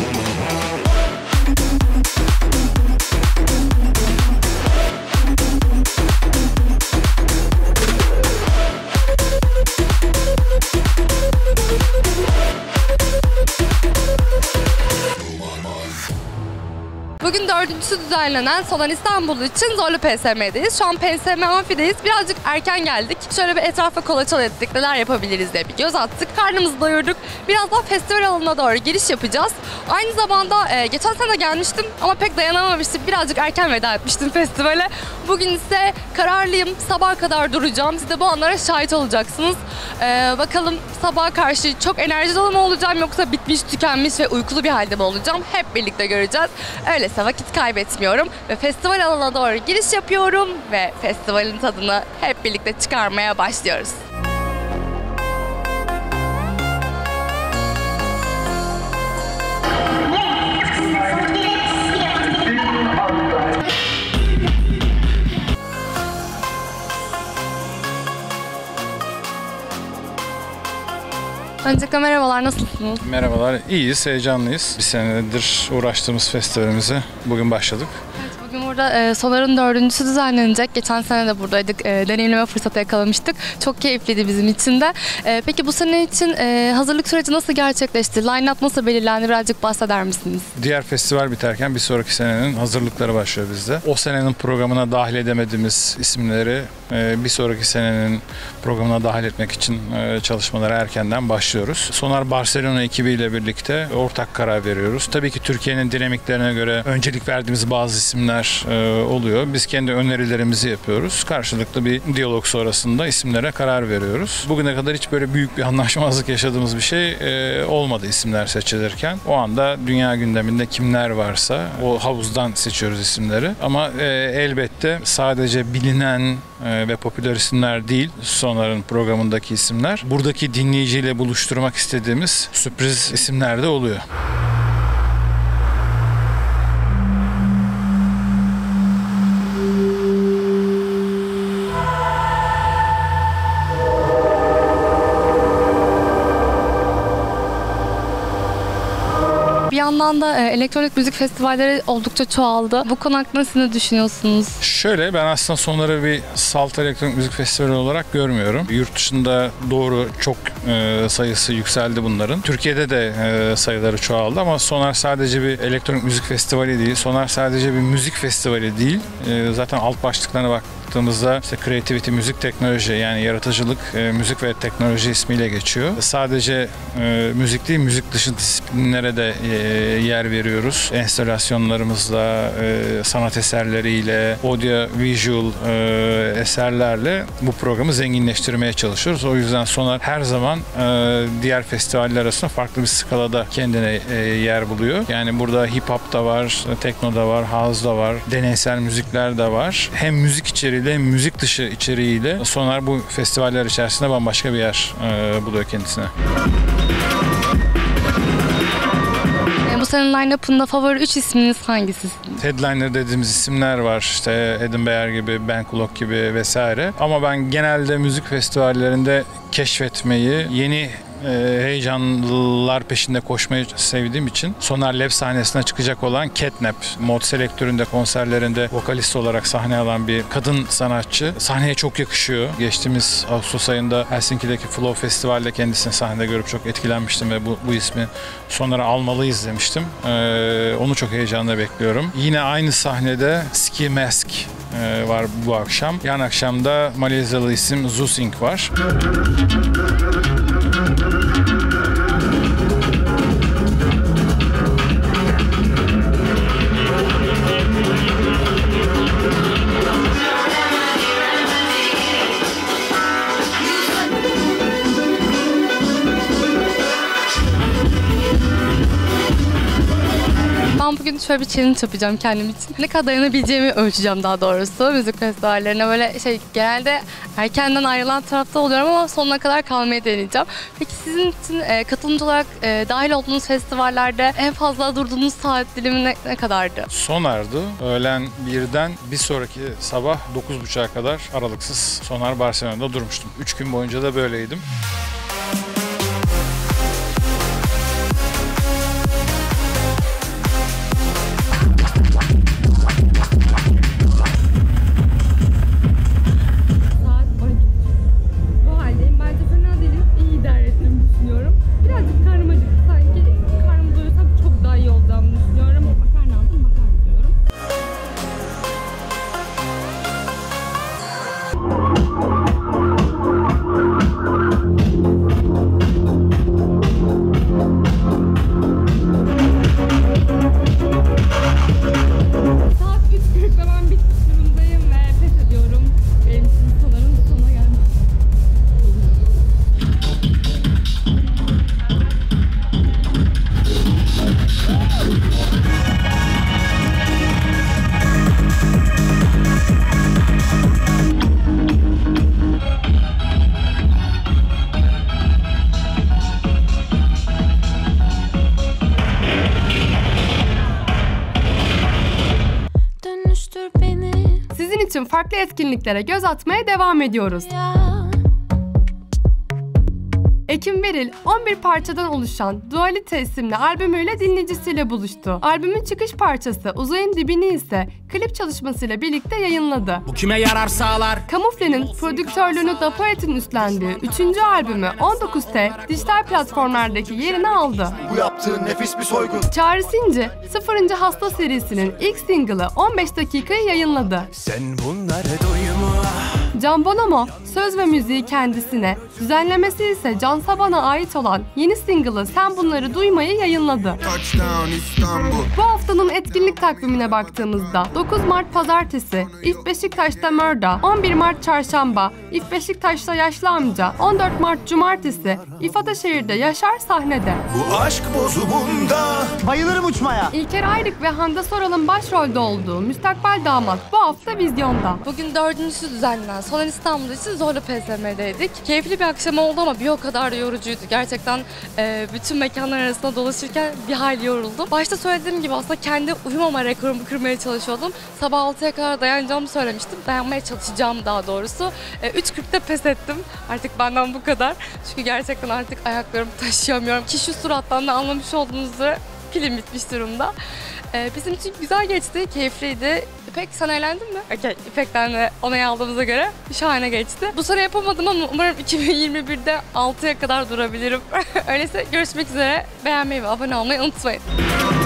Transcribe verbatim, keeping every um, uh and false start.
Bugün dördüncüsü düzenlenen Sonar İstanbul için Zorlu P S M'deyiz. Şu an P S M Amfi'deyiz. Birazcık erken geldik. Şöyle bir etrafa kolaçan ettik. Neler yapabiliriz diye bir göz attık. Karnımızı doyurduk. Birazdan festival alanına doğru giriş yapacağız. Aynı zamanda e, geçen sene gelmiştim ama pek dayanamamıştım. Birazcık erken veda etmiştim festivale. Bugün ise kararlıyım. Sabaha kadar duracağım. Siz de bu anlara şahit olacaksınız. E, bakalım sabaha karşı çok enerji dolu mu olacağım yoksa bitmiş, tükenmiş ve uykulu bir halde mi olacağım? Hep birlikte göreceğiz. Öyleyse vakit kaybetmiyorum ve festival alanına doğru giriş yapıyorum ve festivalin tadını hep birlikte çıkarmaya başlıyoruz. Öncelikle merhabalar, nasılsınız? Merhabalar, iyiyiz, heyecanlıyız. Bir senedir uğraştığımız festivalimize bugün başladık. Evet, bugün burada e, Sonar'ın dördüncüsü düzenlenecek. Geçen sene de buradaydık, e, deneyimleme fırsatı yakalamıştık. Çok keyifliydi bizim için de. E, peki bu sene için e, hazırlık süreci nasıl gerçekleşti? Line-up nasıl belirlendi? Birazcık bahseder misiniz? Diğer festival biterken bir sonraki senenin hazırlıkları başlıyor bizde. O senenin programına dahil edemediğimiz isimleri e, bir sonraki senenin programına dahil etmek için e, çalışmalara erkenden başlıyoruz. Sonar Barcelona ekibiyle birlikte ortak karar veriyoruz. Tabii ki Türkiye'nin dinamiklerine göre öncelik verdiğimiz bazı isimler e, oluyor. Biz kendi önerilerimizi yapıyoruz. Karşılıklı bir diyalog sonrasında isimlere karar veriyoruz. Bugüne kadar hiç böyle büyük bir anlaşmazlık yaşadığımız bir şey e, olmadı isimler seçilirken. O anda dünya gündeminde kimler varsa o havuzdan seçiyoruz isimleri. Ama e, elbette sadece bilinen e, ve popüler isimler değil Sonar'ın programındaki isimler. Buradaki dinleyiciyle buluşturmak istediğimiz sürpriz isimler de oluyor. Bir yandan da e, elektronik müzik festivalleri oldukça çoğaldı. Bu konu hakkında siz ne düşünüyorsunuz? Şöyle, ben aslında Sonar'ı bir salt elektronik müzik festivali olarak görmüyorum. Yurt dışında doğru çok e, sayısı yükseldi bunların. Türkiye'de de e, sayıları çoğaldı ama Sonar sadece bir elektronik müzik festivali değil. Sonar sadece bir müzik festivali değil. E, zaten alt başlıklarına bak. baktığımızda işte creativity, müzik teknoloji, yani yaratıcılık, e, müzik ve teknoloji ismiyle geçiyor. Sadece e, müzik değil, müzik dışı disiplinlere de e, yer veriyoruz. Enstalasyonlarımızla, e, sanat eserleriyle, audio visual e, eserlerle bu programı zenginleştirmeye çalışıyoruz. O yüzden Sonar her zaman e, diğer festivaller arasında farklı bir skalada kendine e, yer buluyor. Yani burada hip hop da var, tekno da var, house da var, deneysel müzikler de var. Hem müzik içeriği hem müzik dışı içeriğiyle Sonar bu festivaller içerisinde bambaşka bir yer e, buluyor kendisine. E, bu senin line-up'ında favori üç isminiz hangisi? Headliner dediğimiz isimler var. İşte Adam Beyer gibi, Ben Clock gibi vesaire. Ama ben genelde müzik festivallerinde keşfetmeyi, yeni Ee, heyecanlılar peşinde koşmayı sevdiğim için Sonar Lab sahnesine çıkacak olan Catnap, Mod Selector'ünde konserlerinde vokalist olarak sahne alan bir kadın sanatçı. Sahneye çok yakışıyor. Geçtiğimiz Ağustos ayında Helsinki'deki Flow Festival'de kendisini sahnede görüp çok etkilenmiştim ve bu, bu ismi Sonar'a almalıyız demiştim. Ee, onu çok heyecanla bekliyorum. Yine aynı sahnede Ski Mask e, var bu akşam. Yan akşamda Malezyalı isim Zusing var. Ben bugün şöyle bir challenge yapacağım kendim için. Ne kadar dayanabileceğimi ölçeceğim daha doğrusu müzik festivallerine. Böyle şey, genelde erkenden ayrılan tarafta oluyorum ama sonuna kadar kalmayı deneyeceğim. Peki sizin için e, katılımcı olarak e, dahil olduğunuz festivallerde en fazla durduğunuz saat dilimi ne, ne kadardı? Sonar'dı. Öğlen birden bir sonraki sabah dokuz buçuğa kadar aralıksız Sonar Barcelona'da durmuştum. üç gün boyunca da böyleydim. için farklı etkinliklere göz atmaya devam ediyoruz. Ekim Beril, on bir parçadan oluşan Dualite isimli albümüyle dinleyicisiyle buluştu. Albümün çıkış parçası Uzayın Dibini ise klip çalışmasıyla birlikte yayınladı. Bu kime yarar sağlar? Kamufle'nin prodüktörlüğünü Da Poet'in üstlendiği üçüncü albümü on dokuz T dijital platformlardaki yerini aldı. Bu yaptığın nefis bir soygun. Çağrı Sinci, sıfırıncı Hasta serisinin ilk single'ı on beş dakikayı yayınladı. Sen bunları duyma. Can Bonomo, söz ve müziği kendisine, düzenlemesi ise Can Saban'a ait olan yeni single'ı Sen Bunları Duymayı yayınladı. Bu haftanın etkinlik takvimine baktığımızda dokuz Mart Pazartesi, İF Beşiktaş'ta Mörda, on bir Mart Çarşamba, İF Beşiktaş'ta Yaşlı Amca, on dört Mart Cumartesi, İF Ataşehir'de Yaşar sahnede. Bu aşk bozumunda Bayılırım uçmaya. İlker Ayrık ve Hande Soral'ın başrolde olduğu Müstakbel Damat bu hafta vizyonda. Bugün dördüncüsü düzenlenen Solan İstanbul için Zorlu P S M'deydik. Keyifli bir akşam oldu ama bir o kadar da yorucuydu. Gerçekten e, bütün mekanlar arasında dolaşırken bir hayli yoruldum. Başta söylediğim gibi aslında kendi uyumama rekorumu kırmaya çalışıyordum. Sabah altıya kadar dayanacağımı söylemiştim. Dayanmaya çalışacağım daha doğrusu. E, üç kırkta pes ettim. Artık benden bu kadar. Çünkü gerçekten artık ayaklarımı taşıyamıyorum. Ki şu surattan da anlamış olduğunuz üzere pilim bitmiş durumda. Ee, bizim için güzel geçti, keyifliydi. İpek, sen eğlendin mi? Okay, İpek'ten de onay aldığımıza göre şahane geçti. Bu sene yapamadım ama umarım iki bin yirmi birde altıya kadar durabilirim. Öyleyse görüşmek üzere. Beğenmeyi ve abone olmayı unutmayın.